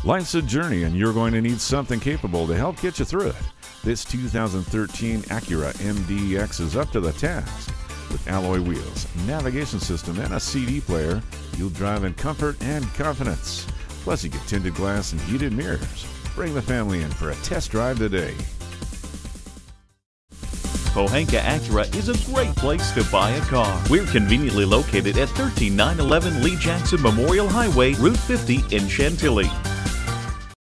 Life's a journey, and you're going to need something capable to help get you through it. This 2013 Acura MDX is up to the task. With alloy wheels, navigation system, and a CD player, you'll drive in comfort and confidence. Plus, you get tinted glass and heated mirrors. Bring the family in for a test drive today. Pohanka Acura is a great place to buy a car. We're conveniently located at 13911 Lee Jackson Memorial Highway, Route 50 in Chantilly.